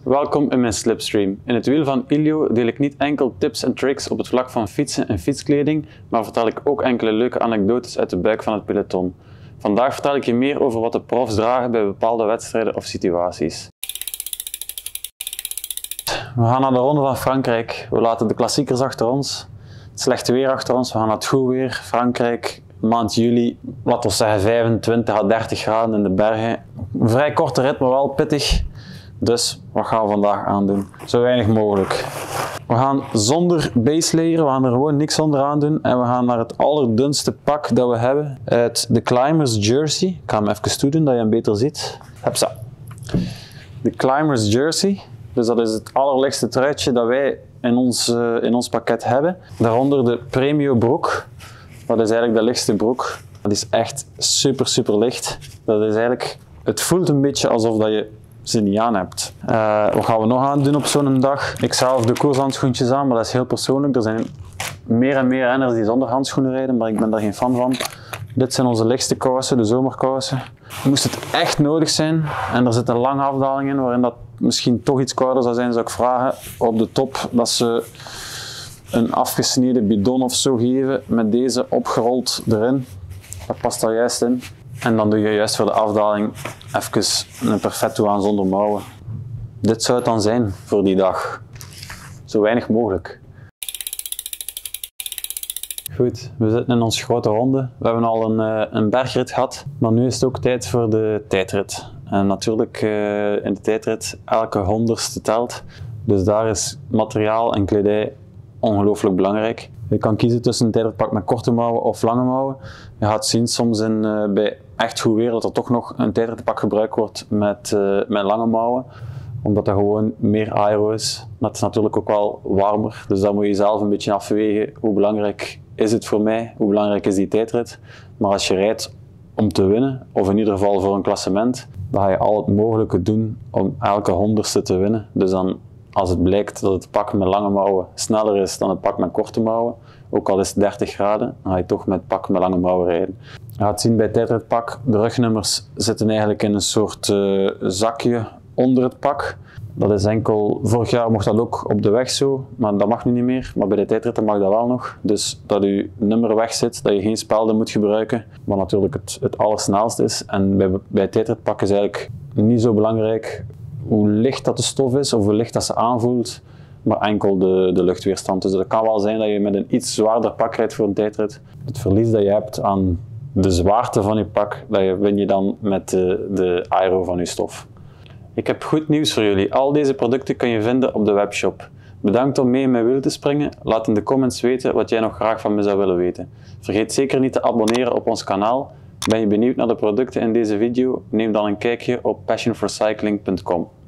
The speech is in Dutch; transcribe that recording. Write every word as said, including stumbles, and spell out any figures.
welkom in mijn slipstream. In het wiel van Ilio deel ik niet enkel tips en tricks op het vlak van fietsen en fietskleding, maar vertel ik ook enkele leuke anekdotes uit de buik van het peloton. Vandaag vertel ik je meer over wat de profs dragen bij bepaalde wedstrijden of situaties. We gaan naar de Ronde van Frankrijk. We laten de klassiekers achter ons, het slechte weer achter ons. We gaan naar het goed weer. Frankrijk, maand juli, laten we zeggen vijfentwintig à dertig graden in de bergen. Een vrij korte rit, maar wel pittig. Dus wat gaan we vandaag aandoen? Zo weinig mogelijk. We gaan zonder base layer, we gaan er gewoon niks onder aan doen. En we gaan naar het allerdunste pak dat we hebben. Uit de Climbers Jersey. Ik ga hem even toedoen, dat je hem beter ziet. Hepsa. De Climbers Jersey. Dus dat is het allerlichtste truitje dat wij in ons, uh, in ons pakket hebben. Daaronder de Premio broek. Dat is eigenlijk de lichtste broek. Dat is echt super super licht. Dat is eigenlijk, het voelt een beetje alsof dat je ze niet aan hebt. Uh, wat gaan we nog aan doen op zo'n dag? Ik zelf de koershandschoentjes aan, maar dat is heel persoonlijk. Er zijn meer en meer renners die zonder handschoenen rijden, maar ik ben daar geen fan van. Dit zijn onze lichtste kousen, de zomerkousen. Moest het echt nodig zijn en er zit een lange afdaling in waarin dat misschien toch iets kouder zou zijn, zou ik vragen op de top dat ze een afgesneden bidon of zo geven met deze opgerold erin. Dat past daar juist in. En dan doe je juist voor de afdaling even een perfecto aan zonder mouwen. Dit zou het dan zijn voor die dag. Zo weinig mogelijk. Goed, we zitten in onze grote ronde. We hebben al een, een bergrit gehad, maar nu is het ook tijd voor de tijdrit. En natuurlijk uh, in de tijdrit, elke honderdste telt. Dus daar is materiaal en kledij ongelooflijk belangrijk. Je kan kiezen tussen een tijdritpak met korte mouwen of lange mouwen. Je gaat zien soms in, uh, bij echt goed weer dat er toch nog een tijdritpak gebruikt wordt met, uh, met lange mouwen. Omdat dat gewoon meer aero is. Dat is natuurlijk ook wel warmer. Dus dan moet je zelf een beetje afwegen hoe belangrijk is het voor mij, hoe belangrijk is die tijdrit. Maar als je rijdt om te winnen, of in ieder geval voor een klassement, dan ga je al het mogelijke doen om elke honderdste te winnen. Dus dan, als het blijkt dat het pak met lange mouwen sneller is dan het pak met korte mouwen, ook al is het dertig graden, dan ga je toch met het pak met lange mouwen rijden. Je gaat zien bij het tijdritpak, de rugnummers zitten eigenlijk in een soort uh, zakje onder het pak. Dat is enkel, vorig jaar mocht dat ook op de weg zo, maar dat mag nu niet meer. Maar bij de tijdritten mag dat wel nog. Dus dat je nummer weg zit, dat je geen spelden moet gebruiken, wat natuurlijk het, het allersnelst is. En bij, bij het tijdritpak is eigenlijk niet zo belangrijk hoe licht dat de stof is of hoe licht dat ze aanvoelt, maar enkel de, de luchtweerstand. Dus het kan wel zijn dat je met een iets zwaarder pak rijdt voor een tijdrit. Het verlies dat je hebt aan de zwaarte van je pak, dat je, win je dan met de, de aero van je stof. Ik heb goed nieuws voor jullie. Al deze producten kun je vinden op de webshop. Bedankt om mee in mijn wiel te springen. Laat in de comments weten wat jij nog graag van me zou willen weten. Vergeet zeker niet te abonneren op ons kanaal. Ben je benieuwd naar de producten in deze video? Neem dan een kijkje op passion for cycling punt com.